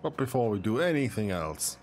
But before we do anything else,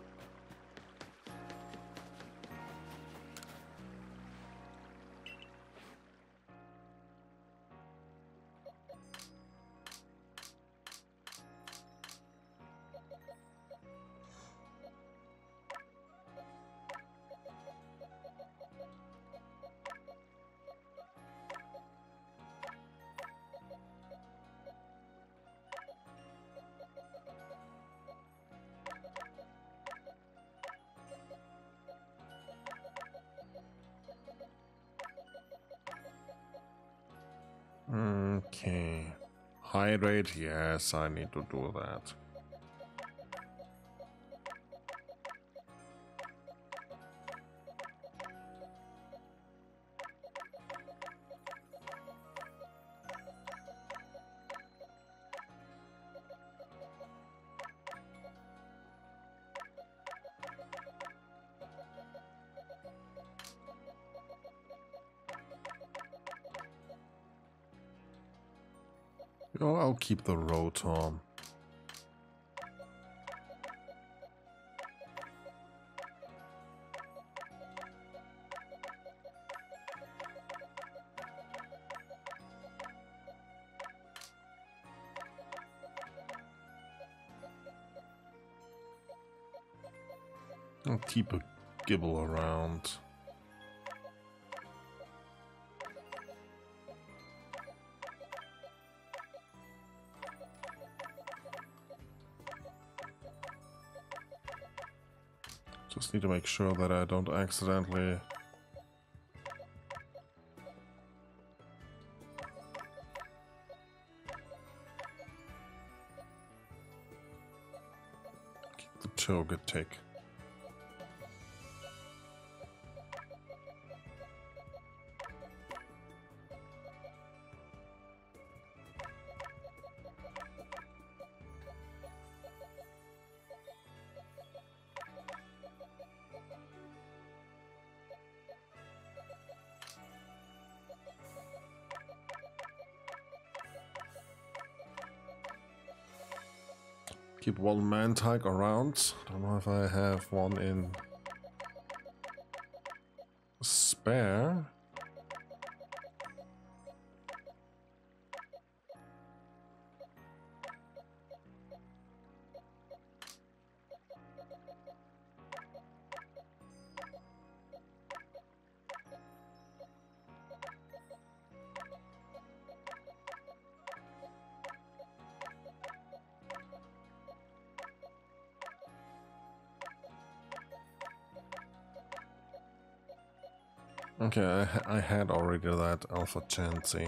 okay. Hydrate, yes, I need to do that. Oh, I'll keep the Rotom. I'll keep a Gibble around. Just need to make sure that I don't accidentally keep the Togetic. Keep one Mantike around. Don't know if I have one in spare. Okay, I had already that Alpha Chansey.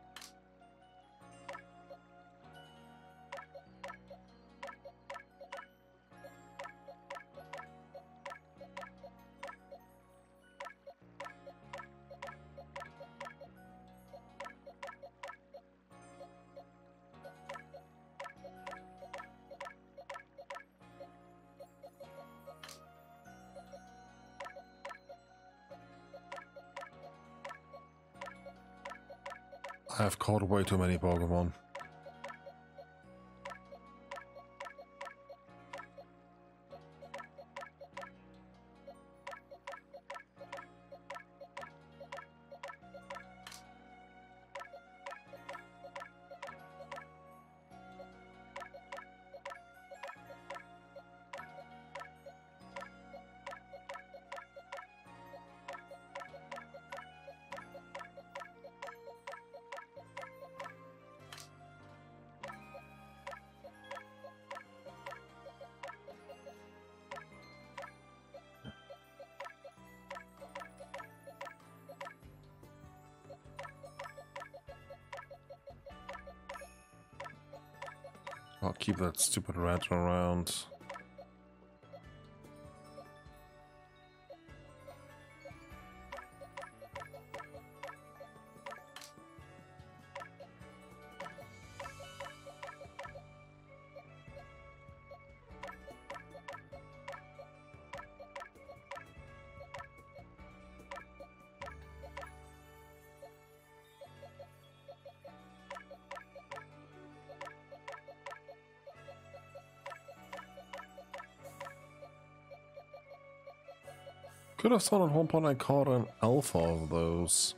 I have caught way too many Pokemon. I'll keep that stupid rat around. Could have thought at one point I caught an alpha of those.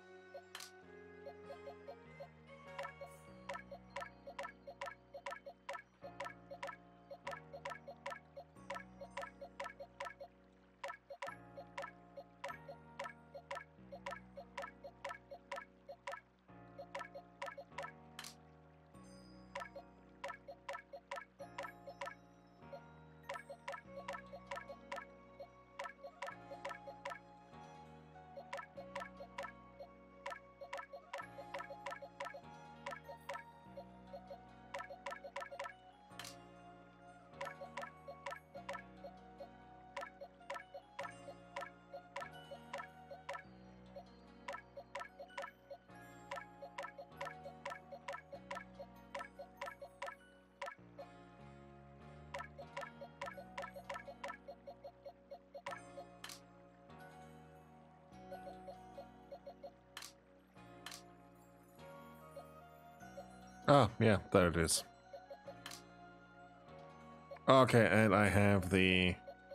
Ah, yeah, there it is. Okay, and I have the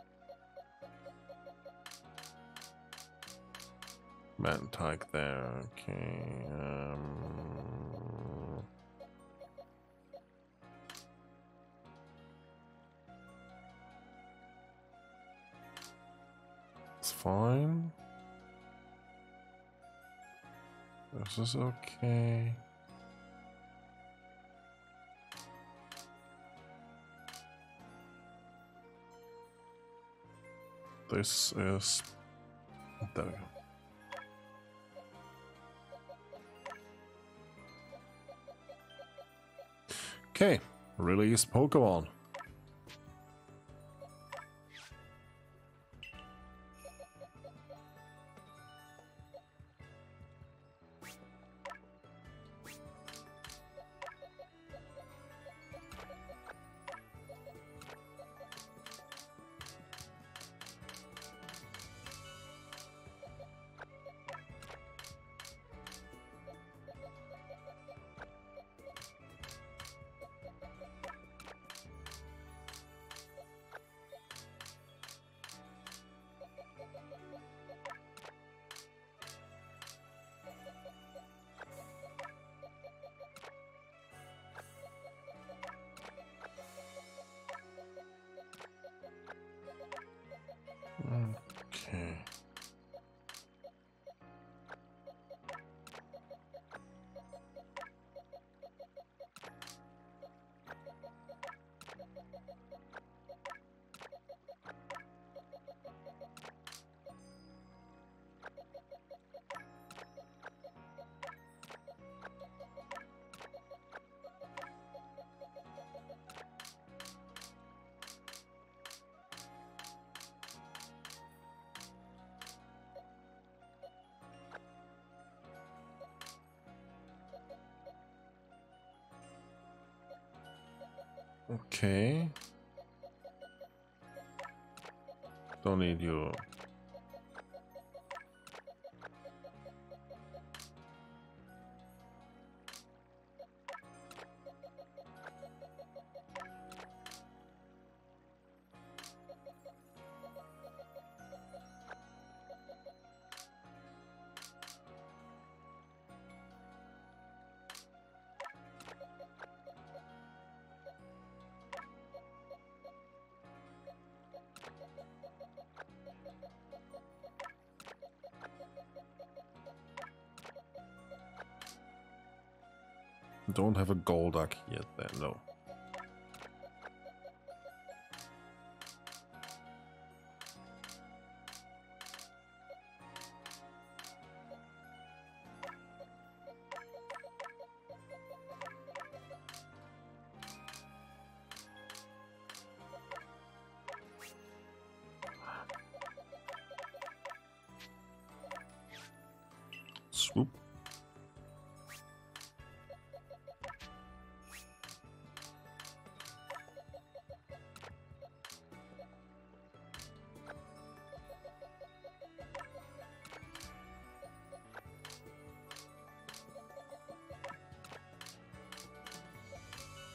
Mantike there. Okay. It's fine. This is okay. This is... There we go. Okay, release Pokemon. Okay. Okay. Don't need you. Don't have a Golduck yet then, no. Swoop.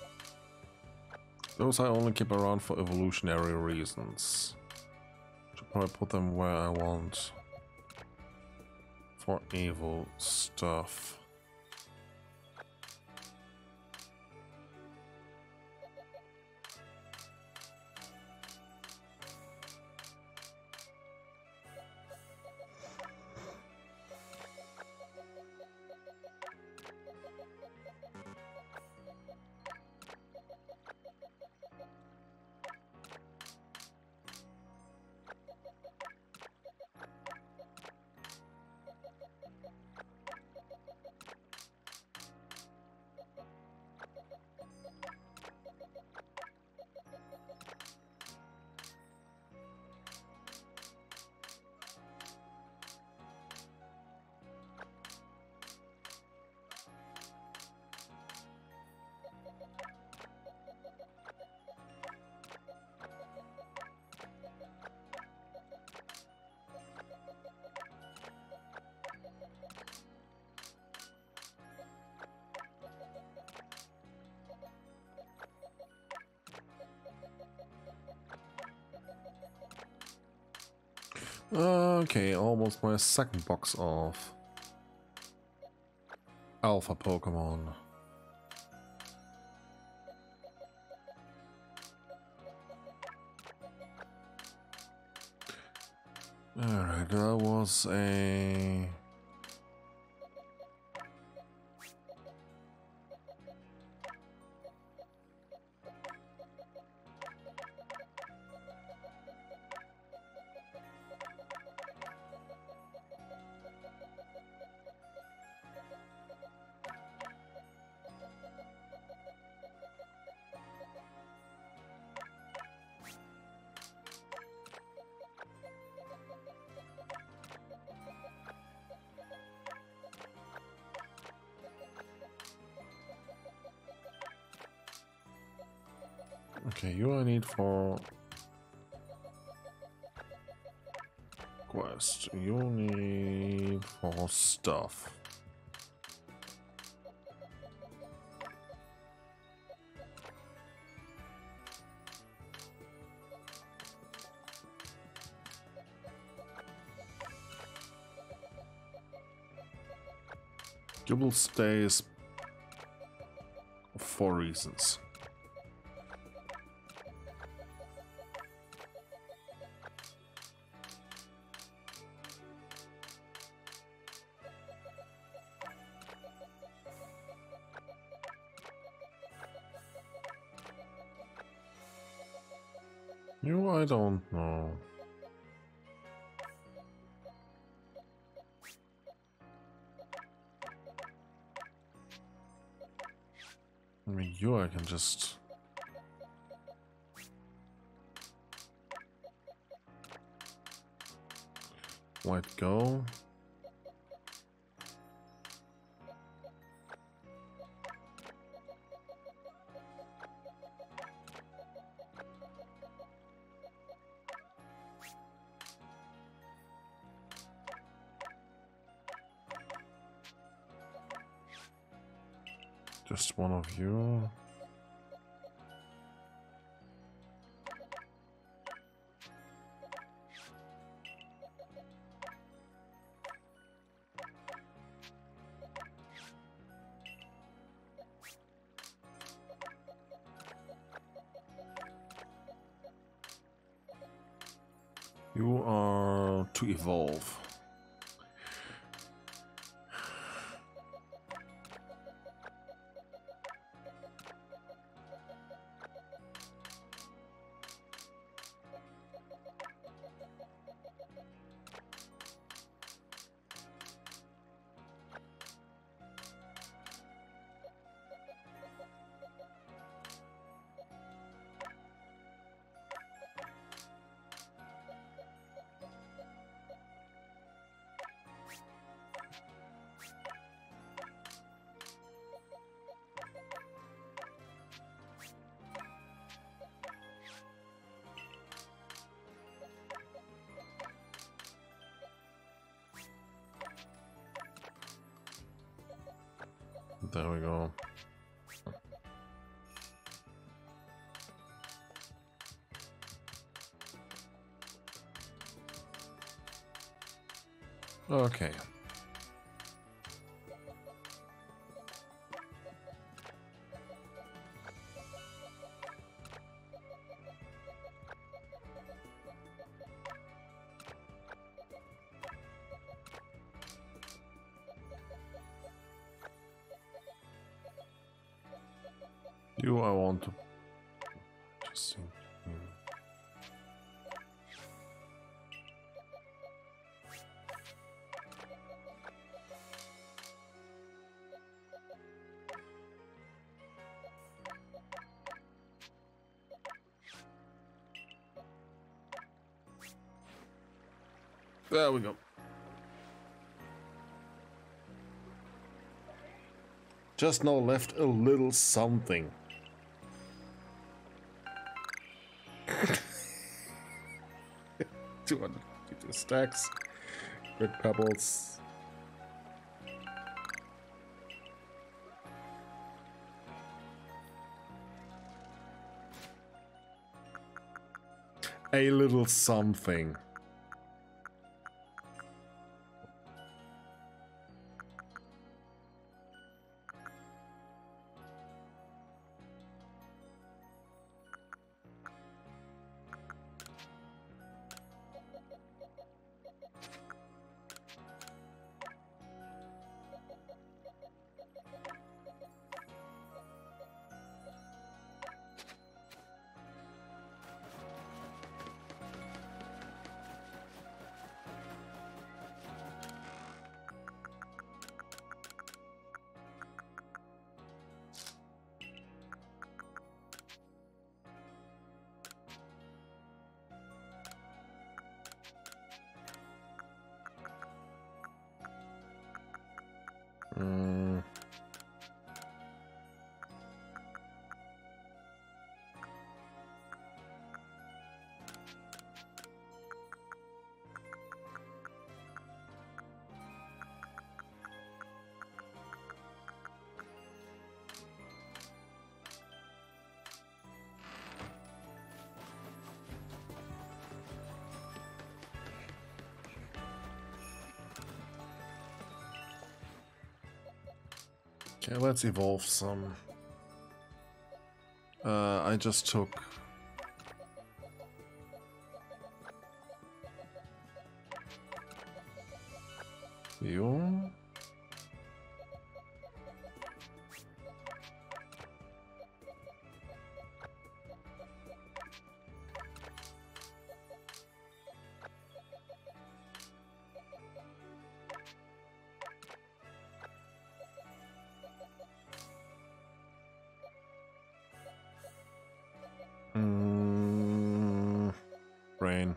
Those I only keep around for evolutionary reasons. Should probably put them where I want for evil stuff. Okay, almost my second box of Alpha Pokemon. Alright, that was a... Okay, you I need for quest. You need for stuff. Gibble stays for reasons. You, I don't know. I mean, you, I can just... let go. Just one of you. You are to evolve. There we go. Okay. You, I want to just see. There we go. Just now left a little something. 252 stacks. Red pebbles. A little something. Okay, let's evolve some. I just took you. Brain.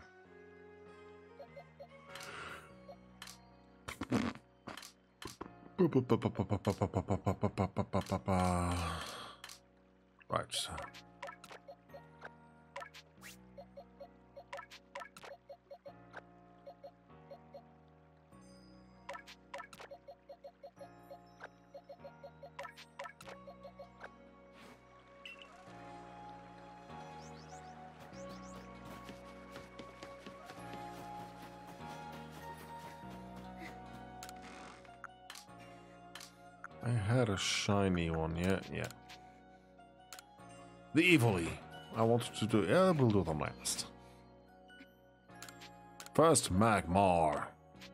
Right. I had a shiny one, yeah. The Eevee. I wanted to do, yeah, we'll do them last. First, Magmar.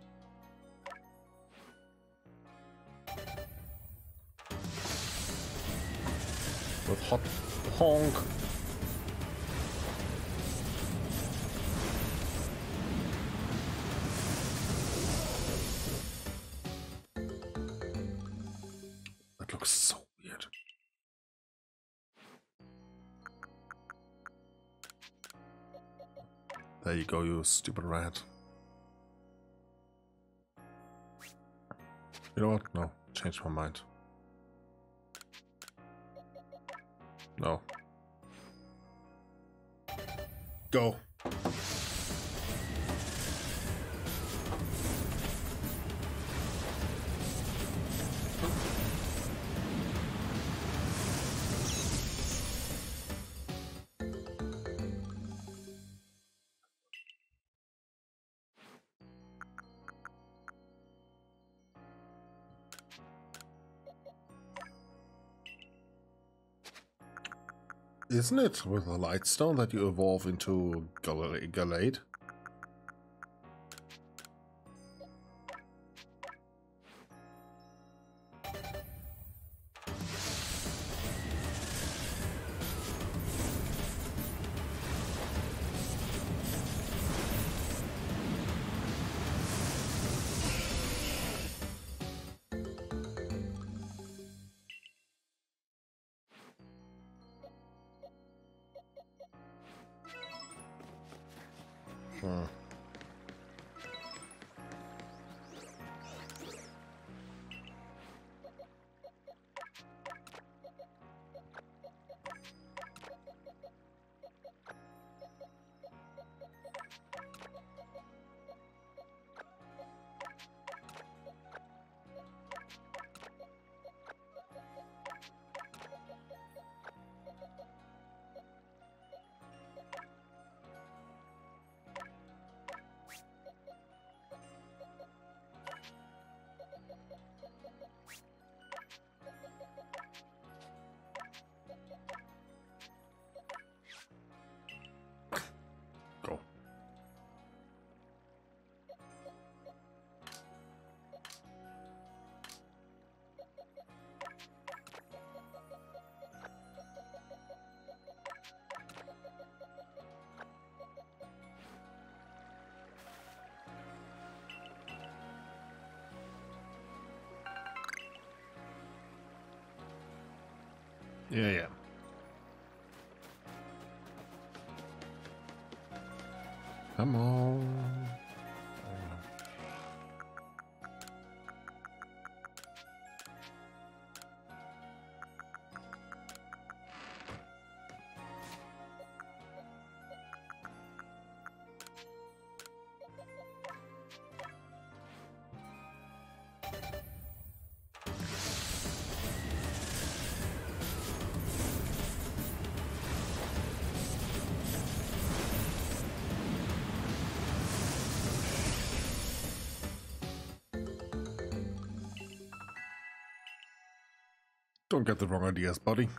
With Hot Honk. That looks so weird. There you go, you stupid rat. You know what? No, changed my mind. No. Go. Isn't it with the Lightstone that you evolve into Gallade? Hmm. Go. Yeah. Come on. Don't get the wrong ideas, buddy.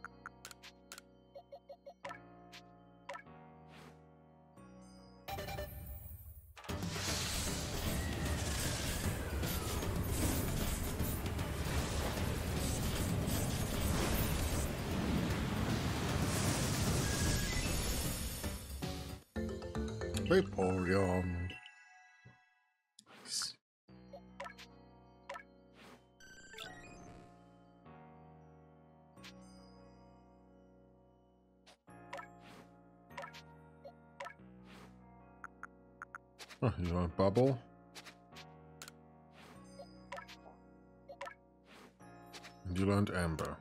Vaporeon. Oh, you want Bubble? And you learned Amber.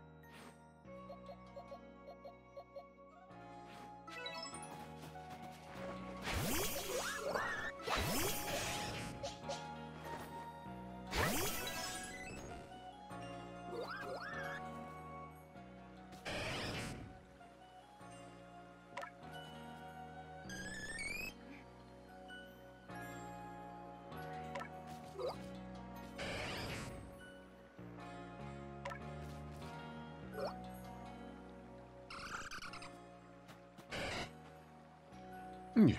Yeah.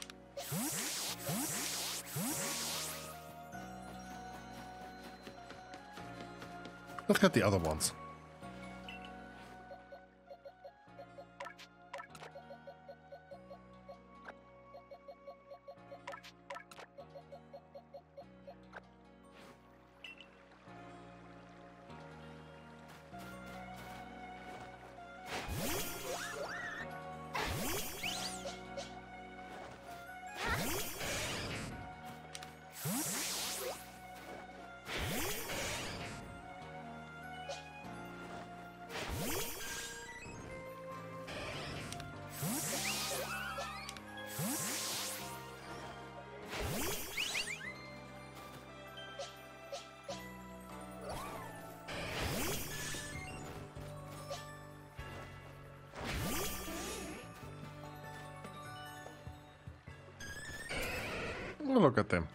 Let's get the other ones. Look at them.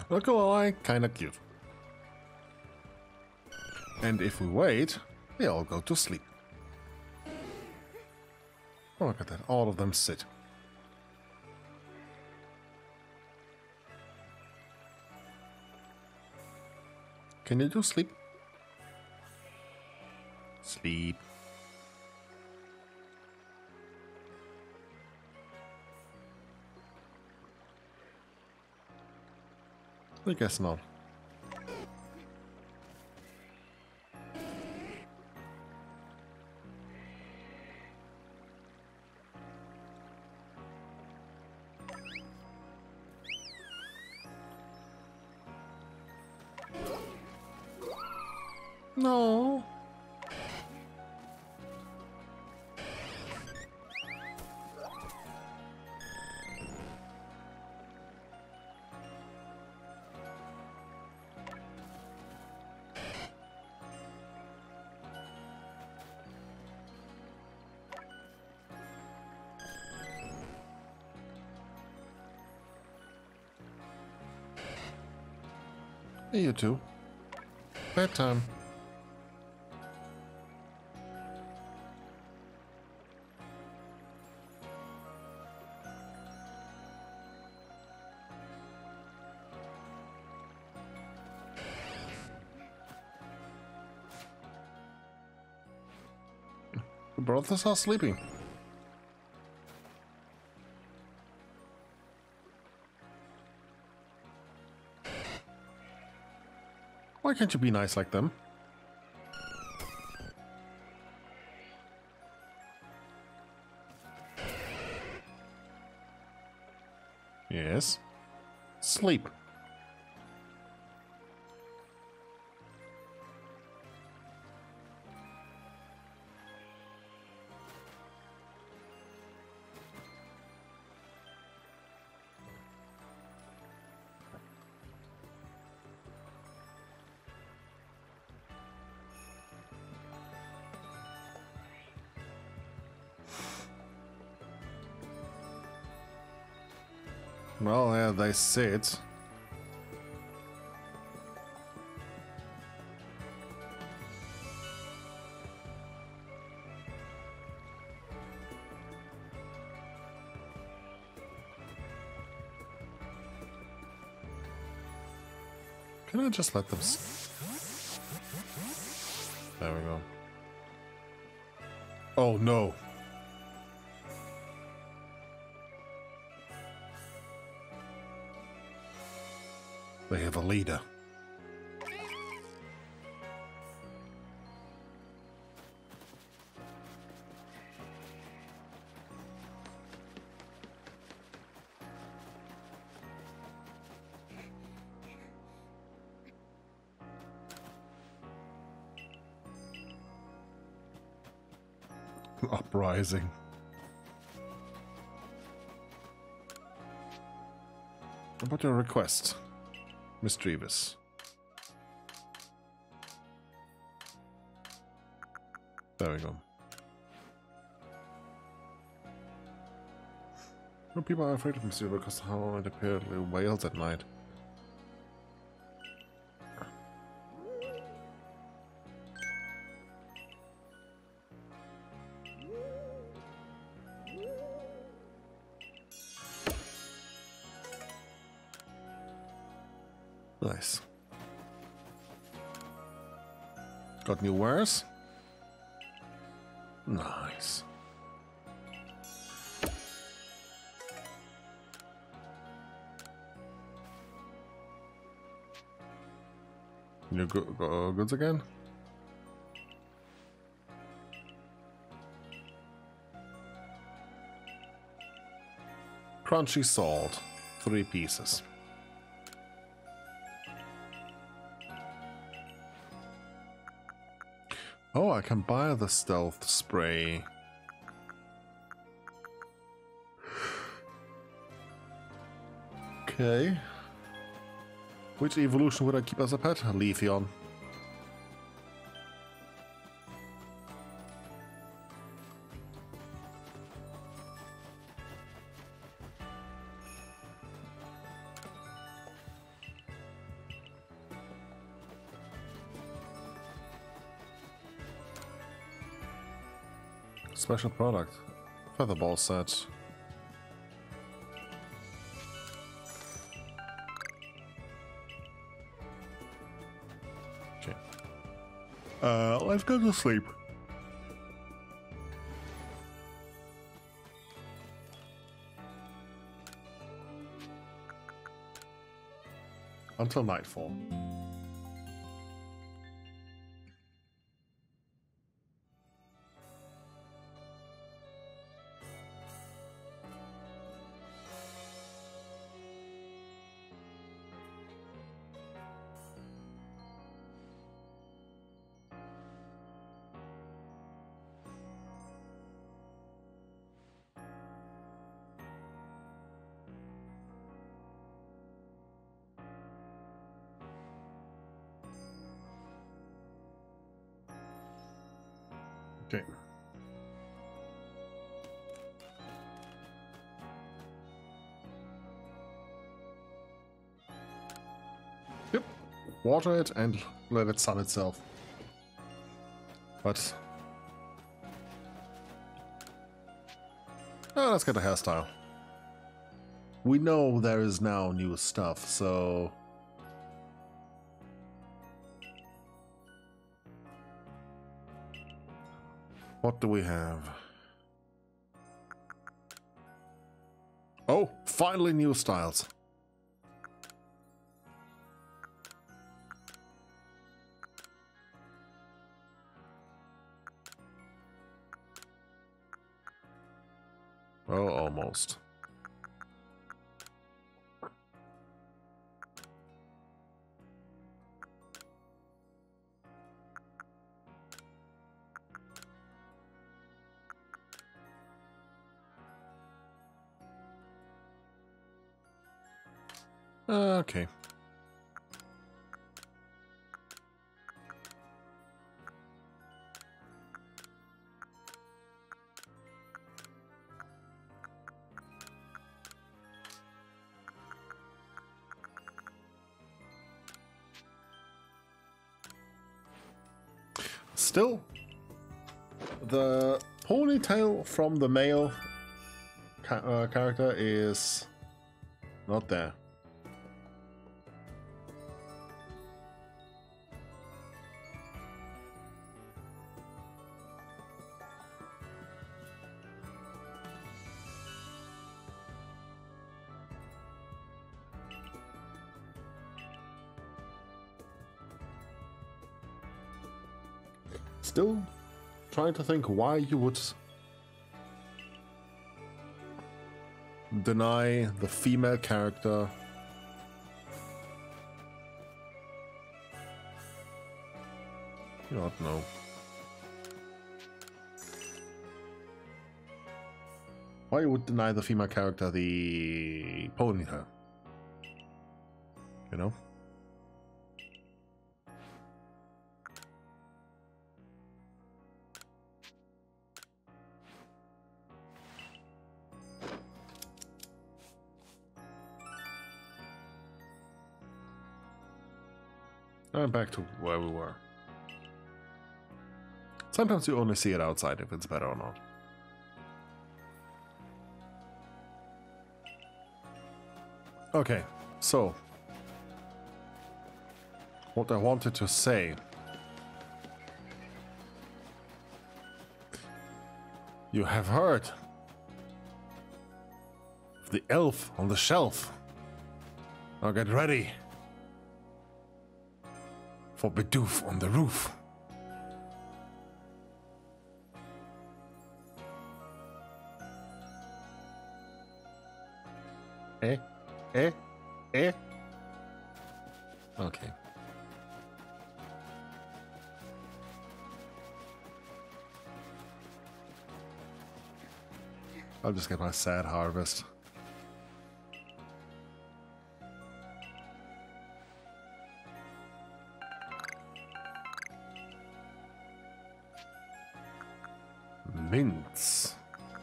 Not gonna lie, kinda cute. And if we wait, they all go to sleep. Oh, look at that. All of them sit. Can you do sleep? Sleep. I guess not. No. Hey, you two. Bedtime. The brothers are sleeping. Why can't you be nice like them? Yes. Sleep. Well, yeah, they sit. Can I just let them There we go. Oh no. They have a leader. Uprising. What about your request, Mischievous? There we go. No, people are afraid of Mischievous because how it apparently wails at night. Nice. Got new wares? Nice. New goods again? Crunchy salt. 3 pieces. Oh, I can buy the stealth spray. Okay. Which evolution would I keep as a pet? Leafeon. Special product. Featherball set. Okay. Let's go to sleep. Until nightfall. Okay. Yep. Water it and let it sun itself. But... oh, let's get a hairstyle. We know there is now new stuff, so... what do we have? Oh, finally new styles. Oh, almost. Okay. Still, the ponytail from the male character is not there. Still trying to think why you would deny the female character I don't know. Why you would deny the female character the ponytail? You know? And back to where we were. Sometimes you only see it outside if it's better or not. Okay, so what I wanted to say. You have heard of the elf on the shelf. Now get ready for Bidoof on the roof. Okay. I'll just get my sad harvest. Mints.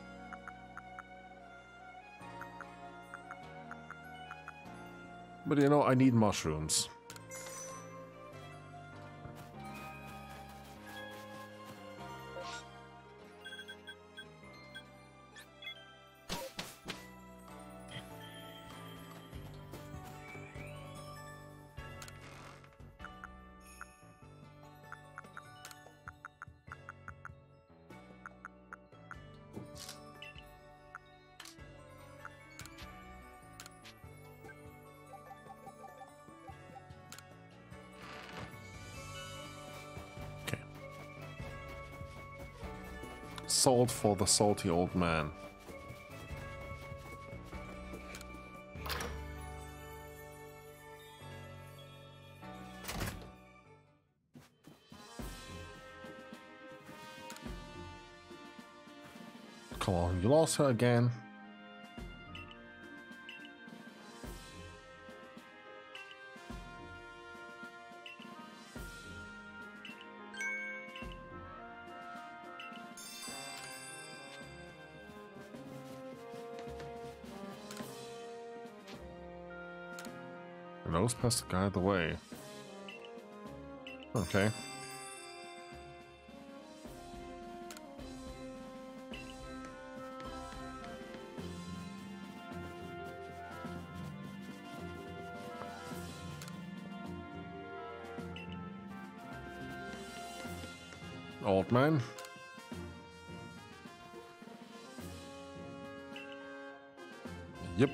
But you know, I need mushrooms. Salt for the salty old man. Come on, you lost her again. The nose past the guy the way. Okay. Old man. Yep.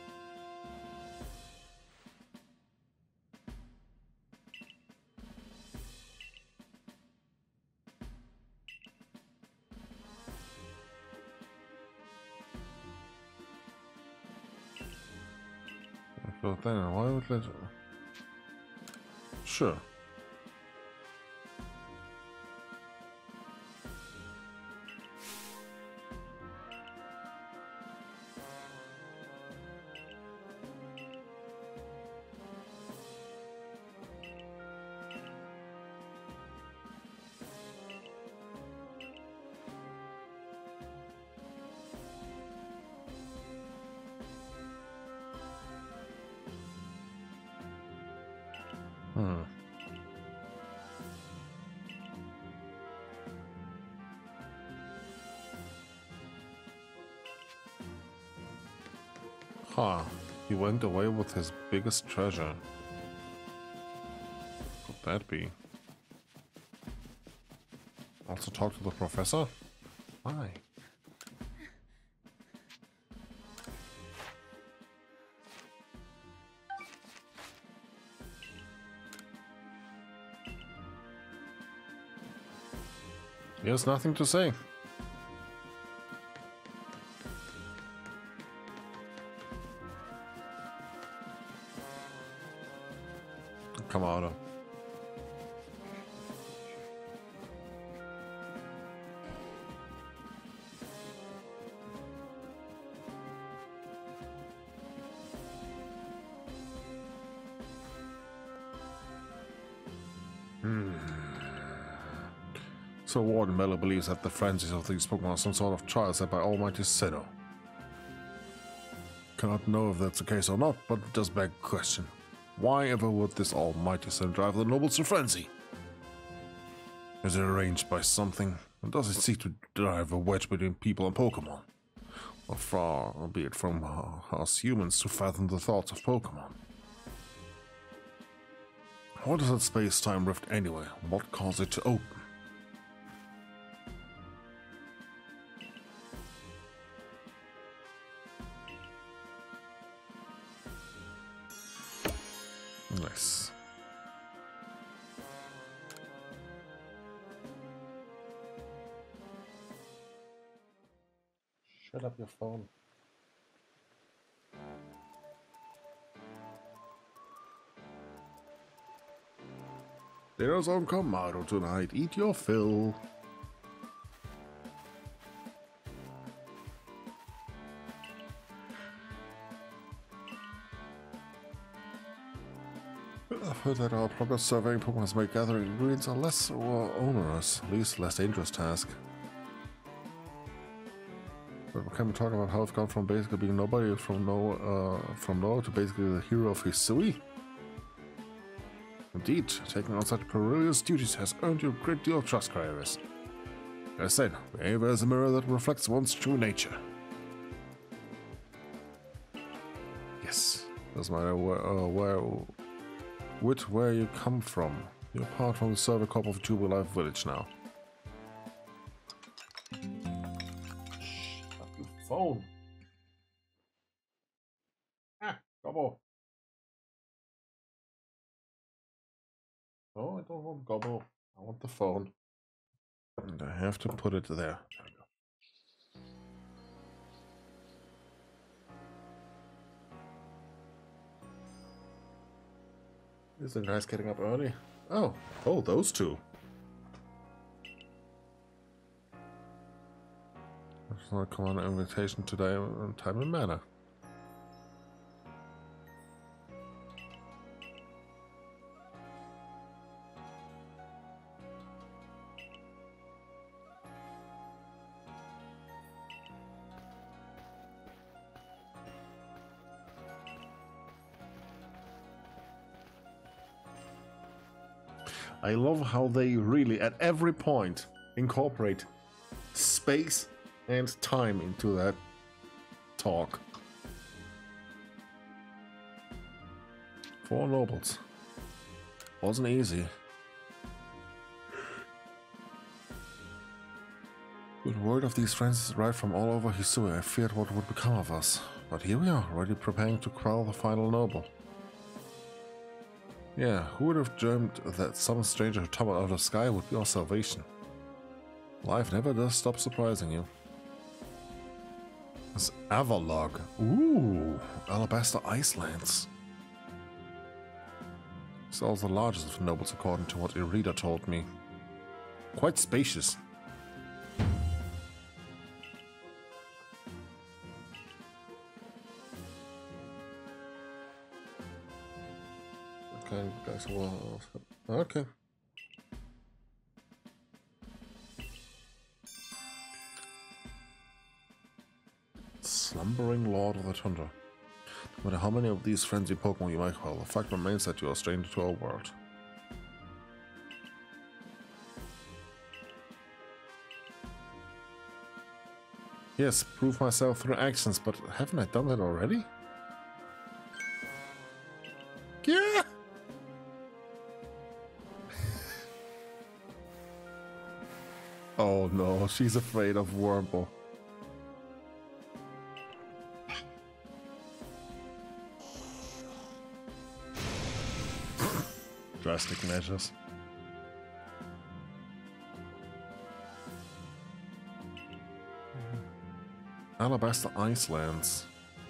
So then, why would let? Sure. Huh. He went away with his biggest treasure. Could that be? Also talk to the professor? Why? He has nothing to say. Come on. So Warden Mello believes that the frenzies of these Pokemon are some sort of trial set by Almighty Sinnoh. Cannot know if that's the case or not, but it does beg the question. Why ever would this Almighty Sinnoh drive the nobles to frenzy? Is it arranged by something? Or does it seek to drive a wedge between people and Pokemon? Or far be it from us humans to fathom the thoughts of Pokemon? What is that space-time rift anyway? What caused it to open? Nice. Shut up your phone. Dinner's on commando tonight. Eat your fill. I've heard that our progress surveying Pokemon has made gathering ingredients a less onerous, at least less dangerous task. But can we talk about how it's gone from basically being nobody from no to basically the hero of Hisui? Indeed, taking on such perilous duties has earned you a great deal of trust, Cryorus. As I said, behavior is a mirror that reflects one's true nature. Yes, doesn't matter where you come from. You're part from the server corp of Jubilife Village now. Shut up your phone. Ah, Gobbo. No, I don't want Gobbo. I want the phone. And I have to put it there. There we go. These are guys getting up early. Oh, oh, those two. There's not come on an invitation today in timely manner. I love how they really, at every point, incorporate space and time into that talk. 4 nobles. Wasn't easy. With word of these friends right from all over Hisui, I feared what would become of us. But here we are, already preparing to quell the final noble. Yeah, who would have dreamed that some stranger who tumbled out of the sky would be our salvation? Life never does stop surprising you. This Avalog. Ooh, Alabaster Icelands. It's also the largest of nobles according to what Irida told me. Quite spacious. Okay, guys, well, okay. Slumbering Lord of the Tundra. No matter how many of these frenzied Pokemon you might call, the fact remains that you are a stranger to our world. Yes, prove myself through actions, but haven't I done that already? Yeah! Oh no, she's afraid of Wurmple. Drastic measures. Alabaster Icelands.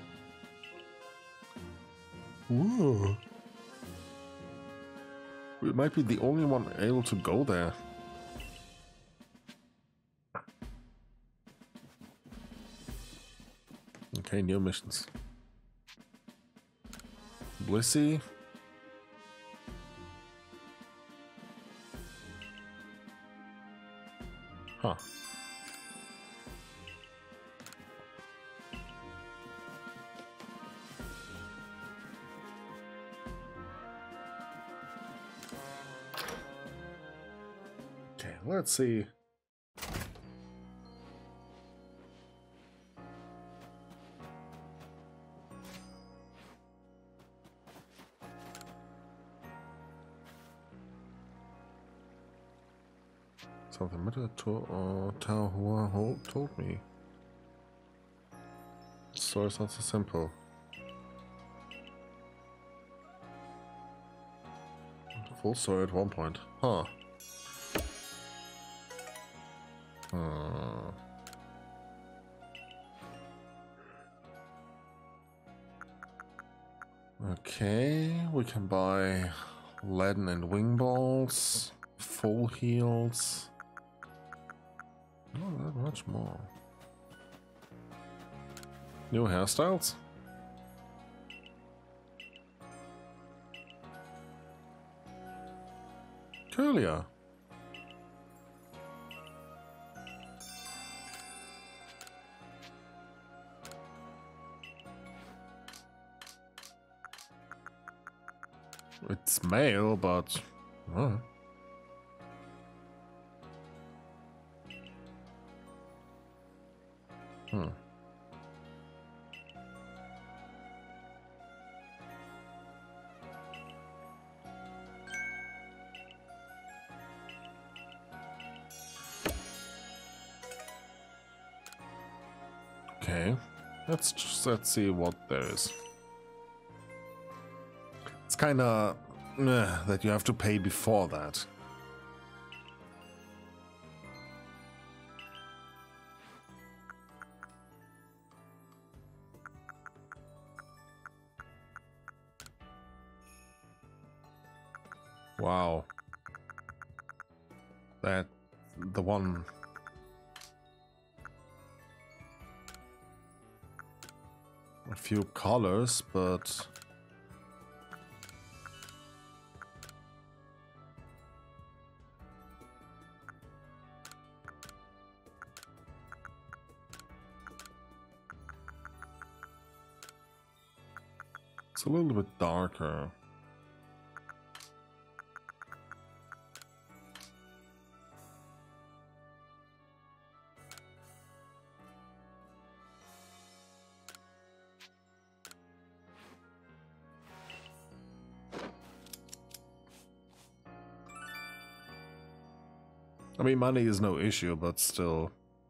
Whoa. We might be the only one able to go there. Okay, new missions. Blissey. Huh. Okay, let's see. Something better to Tao Hua told me. The story's not so simple. Full story at one point. Huh. Okay, we can buy leaden and wing balls, full heals. Not that much more. New hairstyles? Curlier. It's male, but... Hmm. Okay, let's see what there is. It's kind of that you have to pay before that. Wow. That... the one... a few colors, but... it's a little bit darker. I mean, money is no issue, but still.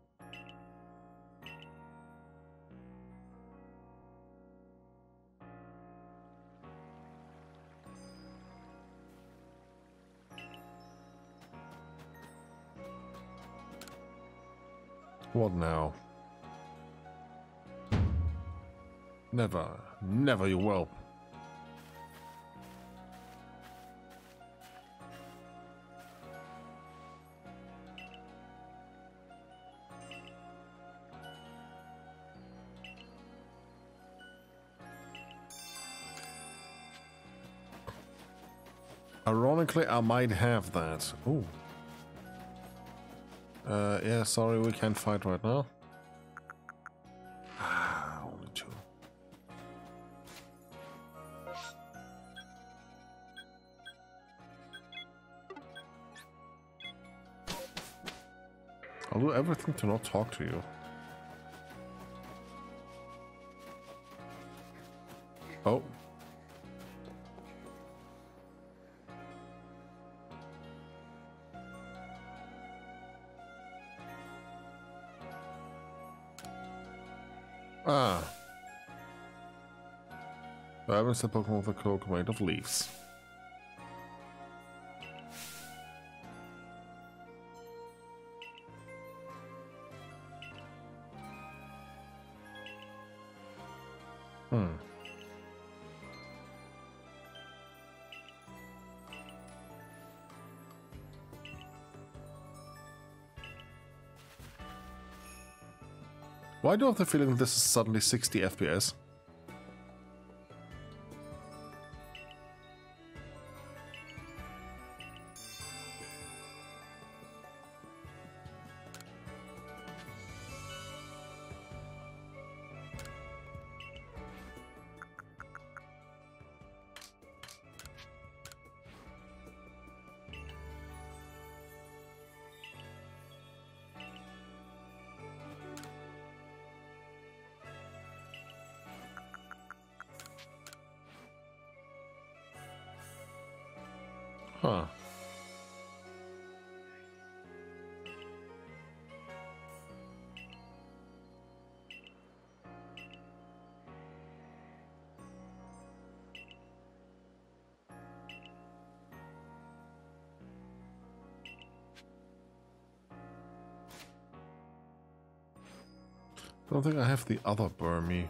What now? Never, never, you whelp. Ironically, I might have that. Ooh. Yeah, sorry, we can't fight right now. Ah, only two. I'll do everything to not talk to you. Oh. Ah. Where is the Pokemon with a cloak made of leaves? Why do I have the feeling this is suddenly 60 FPS? Huh. I don't think I have the other Burmy.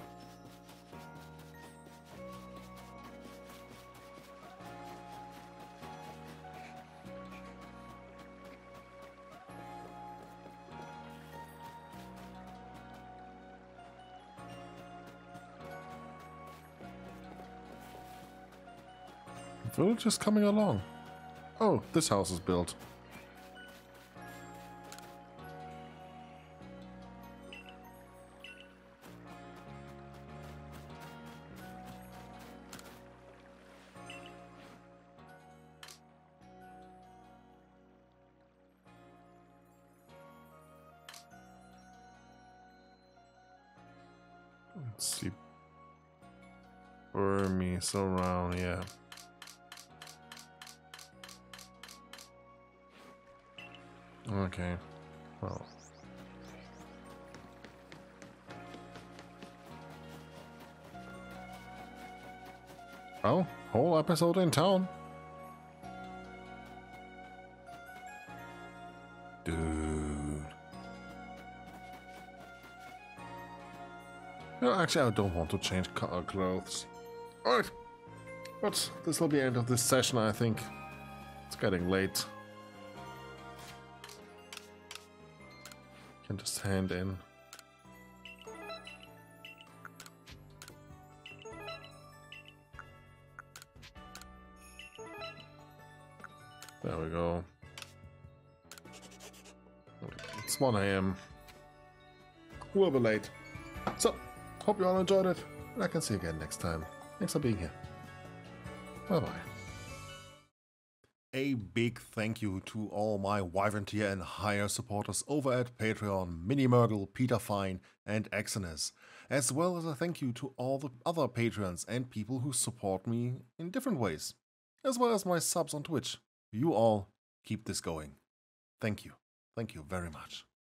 Village is coming along. Oh, this house is built. Let's see. Burmese around, yeah. Okay, well. Oh, whole episode in town. Dude. No, actually, I don't want to change clothes. Alright. But this will be the end of this session, I think. It's getting late. Can just hand in. There we go. It's 1 AM. We'll be late. So, hope you all enjoyed it, and I can see you again next time. Thanks for being here. Bye-bye. A big thank you to all my Wyvern tier and higher supporters over at Patreon, Minimurgle, Peter Fine, and Exodus, as well as a thank you to all the other patrons and people who support me in different ways, as well as my subs on Twitch. You all keep this going. Thank you. Thank you very much.